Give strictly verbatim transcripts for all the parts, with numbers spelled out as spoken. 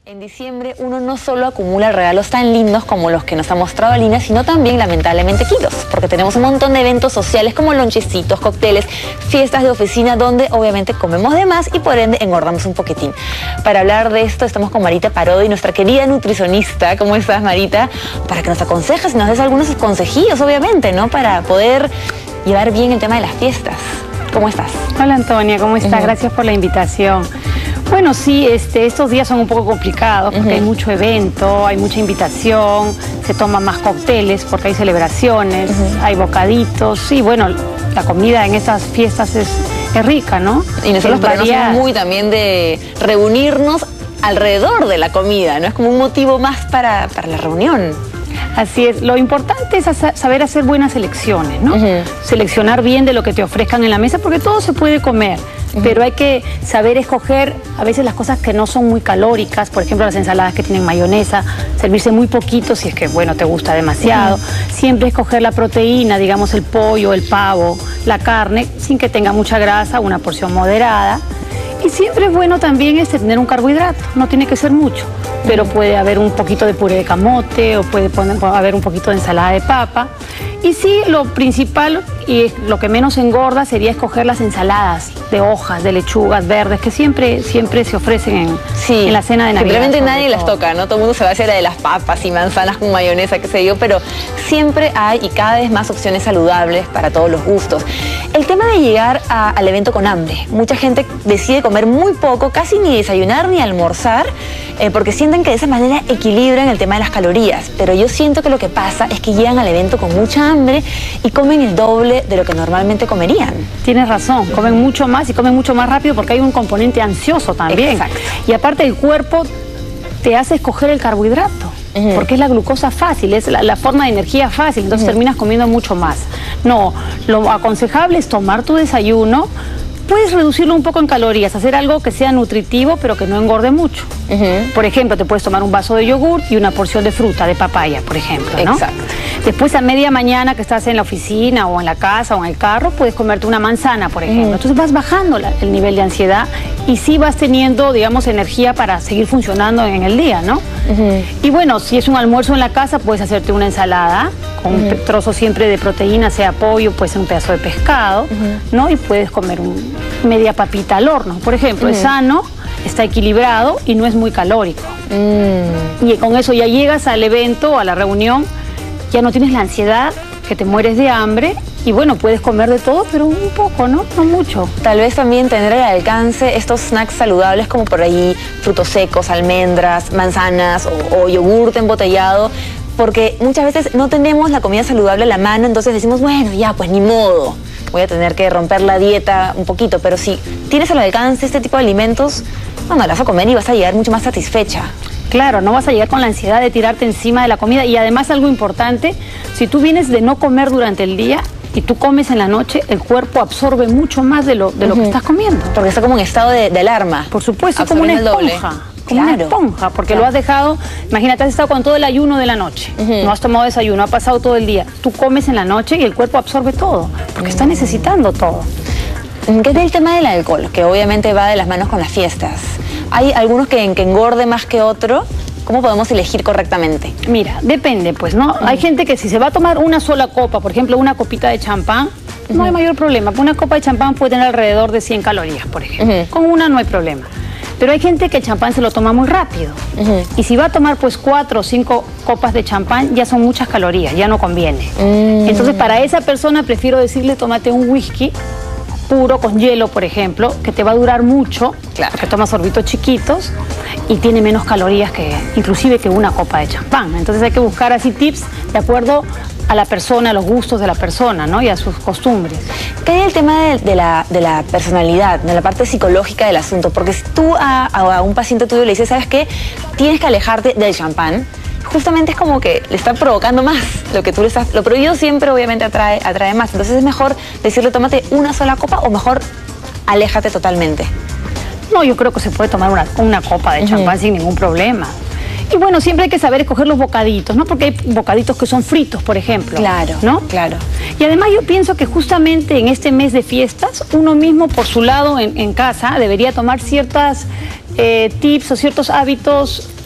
En diciembre uno no solo acumula regalos tan lindos como los que nos ha mostrado Alina, sino también lamentablemente kilos, porque tenemos un montón de eventos sociales como lonchecitos, cócteles, fiestas de oficina donde obviamente comemos de más y por ende engordamos un poquitín. Para hablar de esto estamos con Marita Parodi, nuestra querida nutricionista. ¿Cómo estás, Marita? Para que nos aconsejes y nos des algunos consejillos, obviamente, ¿no? Para poder llevar bien el tema de las fiestas. ¿Cómo estás? Hola, Antonia, ¿cómo estás? Uh-huh. Gracias por la invitación. Bueno, sí, este, estos días son un poco complicados porque uh-huh. hay mucho evento, hay mucha invitación, se toman más cócteles porque hay celebraciones, uh-huh. hay bocaditos, y bueno, la comida en esas fiestas es, es rica, ¿no? Y nosotros peruanos somos muy también de reunirnos alrededor de la comida, ¿no? Es como un motivo más para, para la reunión. Así es, lo importante es saber hacer buenas selecciones, ¿no? Uh-huh. Seleccionar bien de lo que te ofrezcan en la mesa, porque todo se puede comer, uh-huh. pero hay que saber escoger a veces las cosas que no son muy calóricas, por ejemplo las ensaladas que tienen mayonesa, servirse muy poquito si es que, bueno, te gusta demasiado. Uh-huh. Siempre escoger la proteína, digamos el pollo, el pavo, la carne, sin que tenga mucha grasa, una porción moderada. Y siempre es bueno también este, tener un carbohidrato, no tiene que ser mucho, pero puede haber un poquito de puré de camote o puede poner, haber un poquito de ensalada de papa. Y sí, lo principal y lo que menos engorda sería escoger las ensaladas de hojas, de lechugas verdes, que siempre, siempre se ofrecen en, sí, en la cena de Navidad. Simplemente nadie las toca, ¿no? Todo el mundo se va hacia la de las papas y manzanas con mayonesa, qué sé yo, pero siempre hay y cada vez más opciones saludables para todos los gustos. El tema de llegar a, al evento con hambre. Mucha gente decide comer muy poco, casi ni desayunar ni almorzar, eh, porque sienten que de esa manera equilibran el tema de las calorías. Pero yo siento que lo que pasa es que llegan al evento con mucha hambre y comen el doble de lo que normalmente comerían. Tienes razón, comen mucho más y comen mucho más rápido porque hay un componente ansioso también. Exacto. Y aparte el cuerpo te hace escoger el carbohidrato. Uh-huh. Porque es la glucosa fácil, es la, la forma de energía fácil, entonces uh-huh. terminas comiendo mucho más. No, lo aconsejable es tomar tu desayuno, puedes reducirlo un poco en calorías, hacer algo que sea nutritivo pero que no engorde mucho. Uh-huh. Por ejemplo, te puedes tomar un vaso de yogur y una porción de fruta, de papaya, por ejemplo, ¿no? Exacto. Después a media mañana que estás en la oficina o en la casa o en el carro, puedes comerte una manzana, por ejemplo. Uh-huh. Entonces vas bajando la, el nivel de ansiedad y sí vas teniendo, digamos, energía para seguir funcionando en el día, ¿no? Uh-huh. Y bueno, si es un almuerzo en la casa, puedes hacerte una ensalada con uh-huh. un trozo siempre de proteína, sea pollo, puede ser un pedazo de pescado, uh-huh. ¿no? Y puedes comer un, media papita al horno, por ejemplo. Uh-huh. Es sano, está equilibrado y no es muy calórico. Uh-huh. Y con eso ya llegas al evento, a la reunión, ya no tienes la ansiedad, que te mueres de hambre. Y bueno, puedes comer de todo, pero un poco, ¿no? No mucho. Tal vez también tener al alcance estos snacks saludables como por ahí frutos secos, almendras, manzanas o, o yogurt embotellado, porque muchas veces no tenemos la comida saludable a la mano, entonces decimos, bueno, ya, pues ni modo, voy a tener que romper la dieta un poquito, pero si tienes al alcance este tipo de alimentos, bueno, las vas a comer y vas a llegar mucho más satisfecha. Claro, no vas a llegar con la ansiedad de tirarte encima de la comida. Y además algo importante, si tú vienes de no comer durante el día y tú comes en la noche, el cuerpo absorbe mucho más de lo, de lo uh-huh. que estás comiendo. Porque está como en estado de, de alarma. Por supuesto, como una esponja. Como claro. una esponja, porque claro. lo has dejado, imagínate, has estado con todo el ayuno de la noche, uh-huh. no has tomado desayuno, ha pasado todo el día. Tú comes en la noche y el cuerpo absorbe todo, porque uh-huh. está necesitando todo. ¿Qué es el tema del alcohol? Que obviamente va de las manos con las fiestas. ¿Hay algunos que, que engorde más que otro? ¿Cómo podemos elegir correctamente? Mira, depende, pues, ¿no? Uh-huh. Hay gente que si se va a tomar una sola copa, por ejemplo, una copita de champán, uh-huh. no hay mayor problema. Una copa de champán puede tener alrededor de cien calorías, por ejemplo. Uh-huh. Con una no hay problema. Pero hay gente que el champán se lo toma muy rápido. Uh-huh. Y si va a tomar pues cuatro o cinco copas de champán, ya son muchas calorías, ya no conviene. Uh-huh. Entonces, para esa persona prefiero decirle, tómate un whisky puro con hielo, por ejemplo, que te va a durar mucho, claro. porque toma sorbitos chiquitos y tiene menos calorías que inclusive que una copa de champán. Entonces hay que buscar así tips de acuerdo a la persona, a los gustos de la persona, ¿no? Y a sus costumbres. ¿Qué hay el tema de, de, la, de la personalidad, de la parte psicológica del asunto? Porque si tú a, a un paciente tuyo le dices, ¿sabes qué? Tienes que alejarte del champán. Justamente es como que le está provocando más lo que tú le estás... Lo prohibido siempre obviamente atrae, atrae más. Entonces es mejor decirle, tómate una sola copa o mejor aléjate totalmente. No, yo creo que se puede tomar una, una copa de champán uh-huh. sin ningún problema. Y bueno, siempre hay que saber escoger los bocaditos, ¿no? Porque hay bocaditos que son fritos, por ejemplo. Claro, ¿no? Claro. Y además yo pienso que justamente en este mes de fiestas, uno mismo por su lado en, en casa debería tomar ciertas eh, tips o ciertos hábitos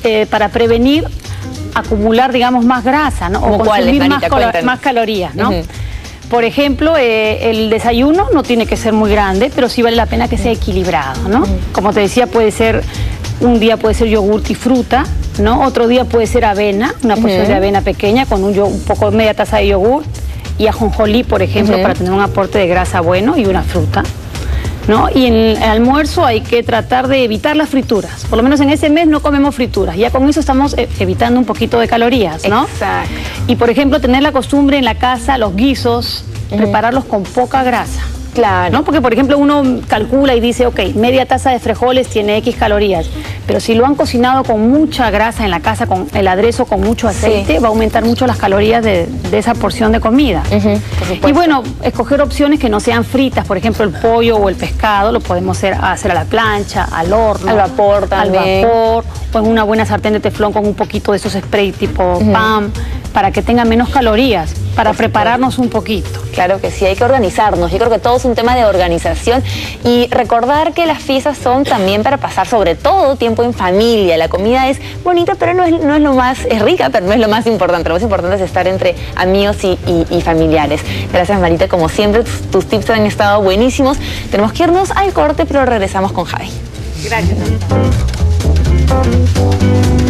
eh, para prevenir acumular, digamos, más grasa, ¿no? O consumir cuáles, más, Marita, más calorías, ¿no? Uh-huh. Por ejemplo, eh, el desayuno no tiene que ser muy grande, pero sí vale la pena que sea equilibrado, ¿no? Uh-huh. Como te decía, puede ser, un día puede ser yogurt y fruta, ¿no? Otro día puede ser avena, una porción uh-huh. de avena pequeña con un, un poco, media taza de yogurt y ajonjolí, por ejemplo, uh-huh. para tener un aporte de grasa bueno y una fruta, ¿no? Y en el almuerzo hay que tratar de evitar las frituras. Por lo menos en ese mes no comemos frituras. Ya con eso estamos evitando un poquito de calorías, ¿no? Exacto. Y por ejemplo, tener la costumbre en la casa, los guisos, uh-huh. prepararlos con poca grasa. Claro. ¿No? Porque, por ejemplo, uno calcula y dice, ok, media taza de frijoles tiene X calorías, pero si lo han cocinado con mucha grasa en la casa, con el aderezo con mucho aceite, sí. va a aumentar mucho las calorías de, de esa porción de comida. Uh-huh, y bueno, escoger opciones que no sean fritas, por ejemplo, el pollo o el pescado, lo podemos hacer, hacer a la plancha, al horno. Al vapor también. Al vapor, o en una buena sartén de teflón con un poquito de esos spray tipo uh-huh. P A M, para que tenga menos calorías, para prepararnos un poquito. Claro que sí, hay que organizarnos. Yo creo que todo es un tema de organización y recordar que las fiestas son también para pasar sobre todo tiempo en familia. La comida es bonita, pero no es, no es lo más, es rica, pero no es lo más importante. Lo más importante es estar entre amigos y, y, y familiares. Gracias, Marita, como siempre, tus, tus tips han estado buenísimos. Tenemos que irnos al corte, pero regresamos con Javi. Gracias.